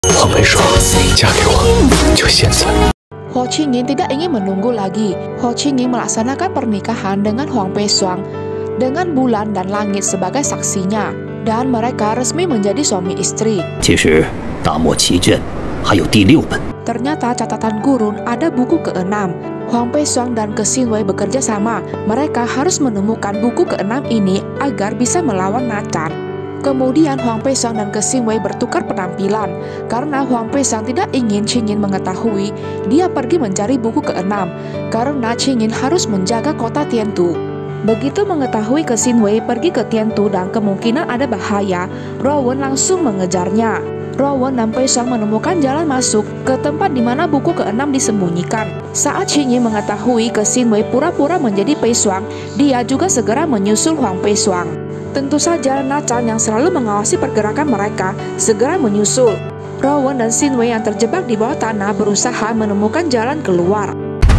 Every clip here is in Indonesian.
黄梅霜，嫁给我，就现在。 Ho Qingyin tidak ingin menunggu lagi. Ho Qingyin melaksanakan pernikahan dengan Huang Peishuang dengan bulan dan langit sebagai saksinya, dan mereka resmi menjadi suami istri. 其实大漠奇阵还有第6本。 Ternyata catatan gurun ada buku ke-6. Huang Peishuang dan Ke Xin Wei bekerja sama. Mereka harus menemukan buku ke-6 ini agar bisa melawan Nacan. Kemudian Huang Peishuang dan Ke Xin Wei bertukar penampilan karena Huang Peishuang tidak ingin Qingyin mengetahui dia pergi mencari buku ke-6 karena Qingyin harus menjaga kota Tiantu. Begitu mengetahui Ke Xin Wei pergi ke Tiantu dan kemungkinan ada bahaya, Rowen langsung mengejarnya. Rowen dan Peishuang menemukan jalan masuk ke tempat di mana buku ke-6 disembunyikan. Saat Qingyin mengetahui Ke Xin Wei pura-pura menjadi Peishuang, dia juga segera menyusul Huang Peishuang. Tentu saja Nacan yang selalu mengawasi pergerakan mereka segera menyusul. Rowen dan Xin Wei yang terjebak di bawah tanah berusaha menemukan jalan keluar.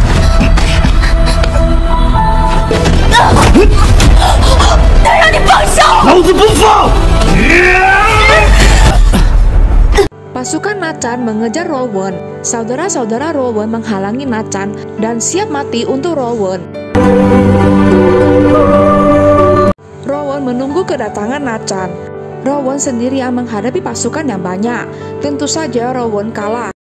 Pasukan Nacan mengejar Rowen. Saudara-saudara Rowen menghalangi Nacan dan siap mati untuk Rowen. Rowen menunggu kedatangan Nacan. Rowen sendirian menghadapi pasukan yang banyak. Tentu saja Rowen kalah.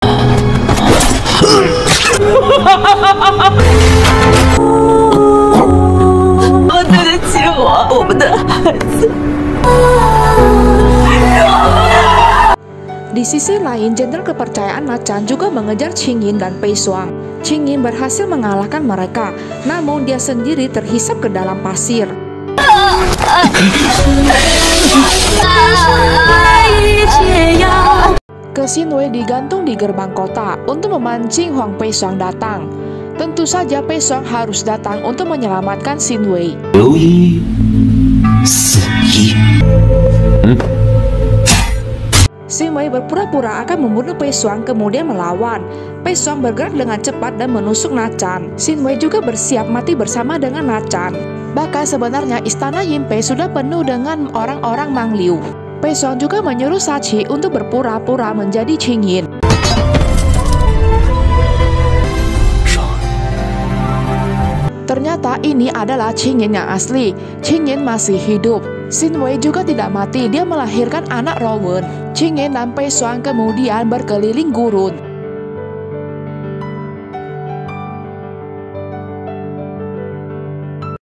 Di sisi lain, jenderal kepercayaan Nacan juga mengejar Qingyin dan Peishuang. Qingyin berhasil mengalahkan mereka, namun dia sendiri terhisap ke dalam pasir. Ke Xin Wei digantung di gerbang kota untuk memancing Huang Peishuang datang. Tentu saja Peishuang harus datang untuk menyelamatkan Xin Wei. 6、4、1。 Xin Wei berpura-pura akan membunuh Peishuang kemudian melawan. Peishuang bergerak dengan cepat dan menusuk Nacan. Xin Wei juga bersiap mati bersama dengan Nacan. Bahkan sebenarnya istana Yinpei sudah penuh dengan orang-orang Mang Liu. Peishuang juga menyuruh Sachi untuk berpura-pura menjadi Qingyin. Ternyata ini adalah Qingyin yang asli. Qingyin masih hidup. Xin Wei juga tidak mati, dia melahirkan anak Rowen. Qingyin dan Peishuang kemudian berkeliling gurun.